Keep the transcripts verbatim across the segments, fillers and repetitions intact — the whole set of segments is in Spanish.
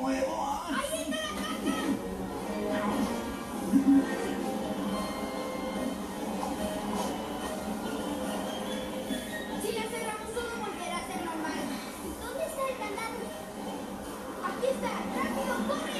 nuevo. ¡Ahí está la casa! Si la cerramos, todo volverá a ser normal. ¿Dónde está el candado? ¡Aquí está! ¡Rápido, corre!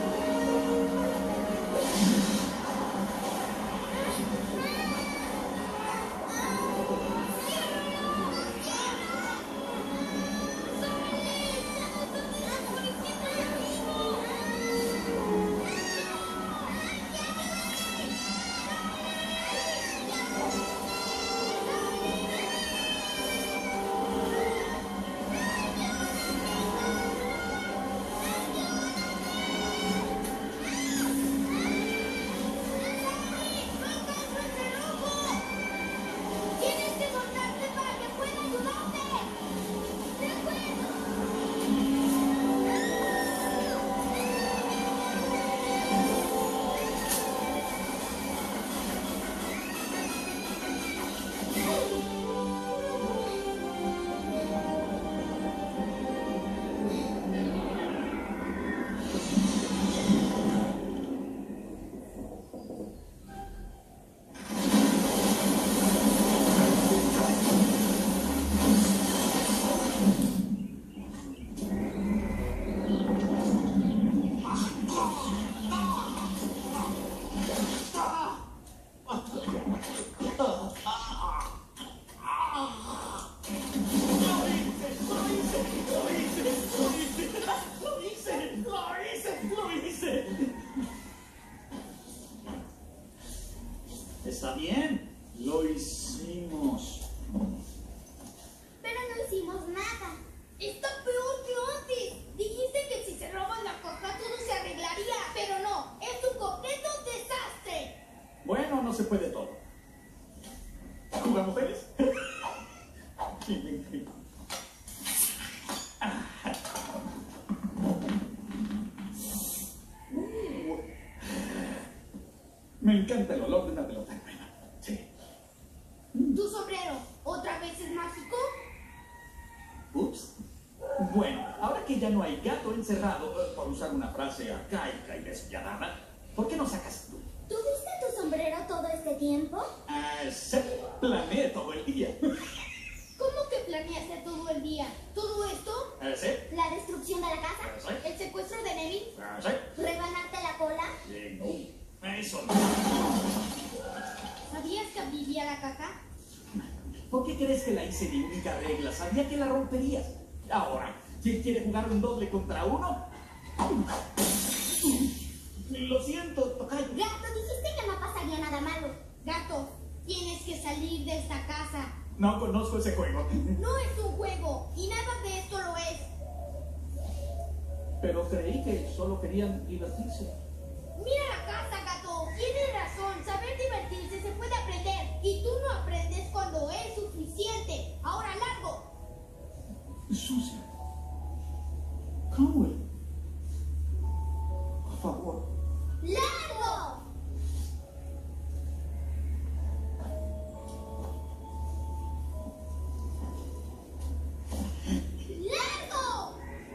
Está bien, lo hicimos. Pero no hicimos nada. Está peor que antes. Dijiste que si se roban la caja todo se arreglaría. Pero no, es un completo desastre. Bueno, no se puede todo. ¿Jugamos tenis? Me encanta el olor de una pelota nueva. Sí. ¿Tu sombrero otra vez es mágico? Ups. Bueno, ahora que ya no hay gato encerrado, eh, por usar una frase arcaica y despiadada, ¿por qué no sacas tú? ¿Tuviste tu sombrero todo este tiempo? Ah, sí, planeé todo el día. ¿Cómo que planeaste todo el día? ¿Todo esto? Ah, sí. ¿La destrucción de la casa? Ah, sí. ¿El secuestro de Neville? Ah, sí. ¿Rebanarte la cola? Eh, no, eso no. ¿Sabías que abriría la caja? ¿Por qué crees que la hice de única regla? Sabía que la romperías. Ahora, ¿quién quiere jugar un doble contra uno? Lo siento, tocayo. Gato, dijiste que no pasaría nada malo. Gato, tienes que salir de esta casa. No conozco ese juego. No es un juego y nada de esto lo es. Pero creí que solo querían divertirse. Mira la casa, gato. Tienes razón. Saber divertirse se puede aprender. Y tú no aprendes cuando es suficiente. Ahora largo. Sucia. Conway. Por favor. ¡Largo! ¡Largo!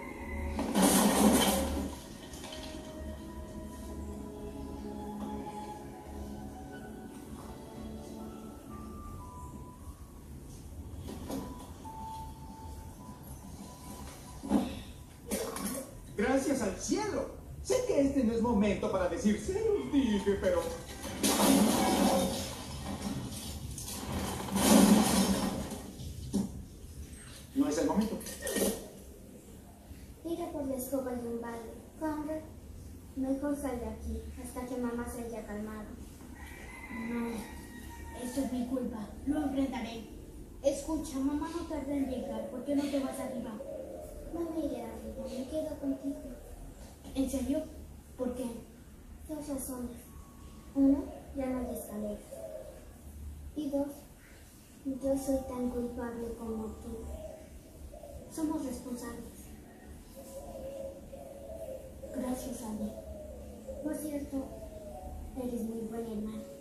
Gracias al cielo. Sé que este no es momento para decir se los dije, pero... No es el momento. Tira por la escoba de un balde. Conrad, mejor sal de aquí hasta que mamá se haya calmado. No, eso es mi culpa. Lo enfrentaré. Escucha, mamá no tarda en llegar. ¿Por qué no te vas arriba? No me iré arriba, me quedo contigo. ¿En serio? ¿Por qué? Dos razones. Uno, ya no hay escaleras. Y dos, yo soy tan culpable como tú. Somos responsables. Gracias a mí. Por cierto, eres muy buen hermano.